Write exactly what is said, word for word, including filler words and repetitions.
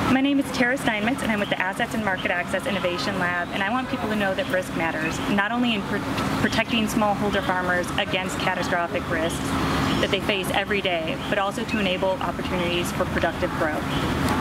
My name is Steinmetz, and I'm with the Assets and Market Access Innovation Lab, and I want people to know that risk matters, not only in pr protecting smallholder farmers against catastrophic risks that they face every day, but also to enable opportunities for productive growth.